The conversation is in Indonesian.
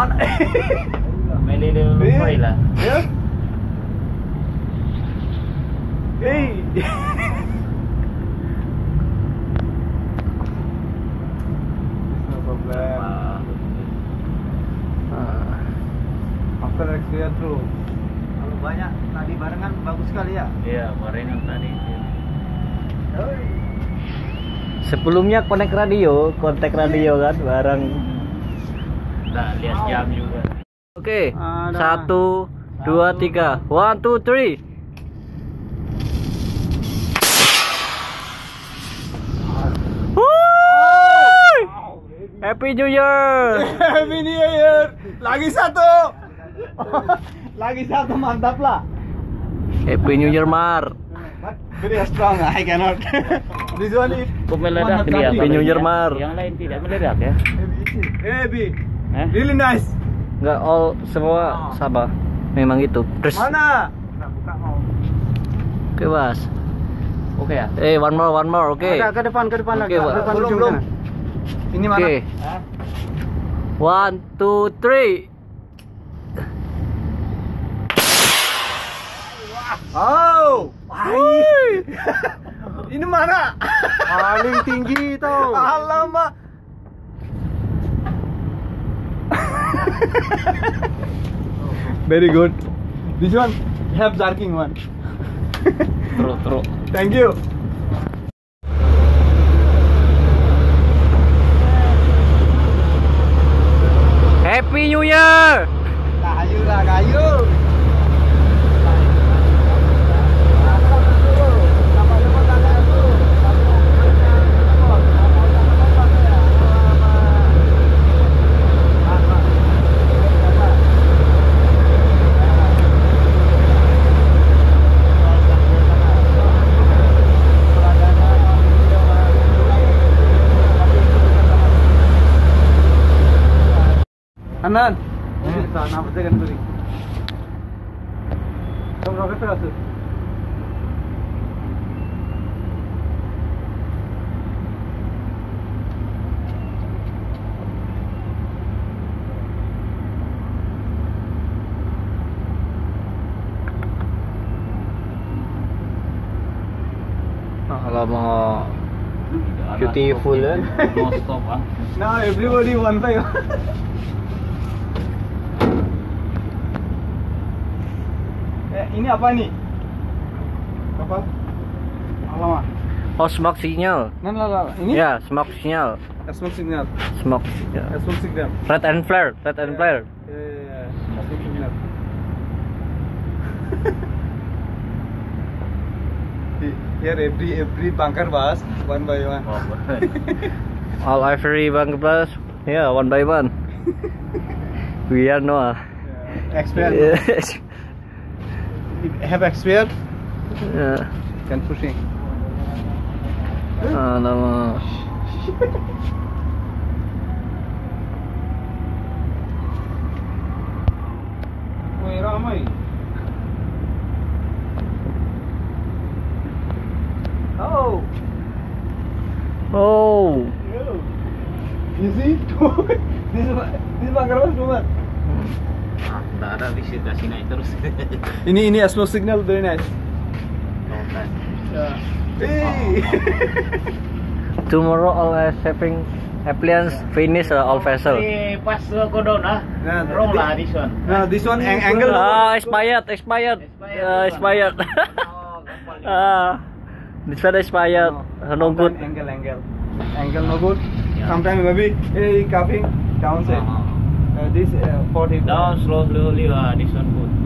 Mana? Melele lupai lah. Ya. Hey. No problem. After experience through. Kalau banyak tadi barengan bagus sekali ya. Iya, barengan tadi. Sebelumnya kontak radio kan bareng. Nah, lihat jam juga. Oke, 1, 2, 3, 1, 2, 3. Happy New Year! Happy New Year. Lagi satu. Lagi satu, mantap lah. Happy New Year, Mar. Very strong, I cannot. This one is Kok meledak Mantap dia? lagi. Happy New Year, Mar. Yang lain tidak meledak ya? heavy. Eh? Really nice. Enggak all semua sama. Memang itu. Terus. Mana? Buka mau. Oke, Bas. Oke ya? One more, oke. Ada ke depan Oke, lagi. Pak. Depan belum. Ini mana? Oke. 1, 2, 3. Oh. Ini mana? Paling tinggi tau. Alamak. Very good. This one have jerking one. Terus. Thank you. Happy New Year. Kayu. Anan. Nama tekan beri. Kamu roket terus. Alamak. Beautiful kan? No stop ah. Now everybody one by one. Ini apa nih? Apa? Alamak. Oh, smoke signal. Nah, ini? Ya, smoke signal. Smoke signal. Smoke signal. Smoke signal. Red and flare. Yeah. Smoke signal. Here every bunker was one by one. All every bank plus. Yeah, one by one. We are Noah. Expert. Have expert. Yeah. Can pushing. Alamak. Woi ramai. Oh. You see? This bunker was too much. Nggak ada visitasi naik terus. Ini smoke signal very nice. Hey. Tomorrow all shipping appliance finish all vessel. Pas go down ah. Wrong lah this one. Nah, this one angle. Expired. Expired. This one expired. No good. Angle no good. Sometimes maybe coughing downside. This 40 Down slowly this one good.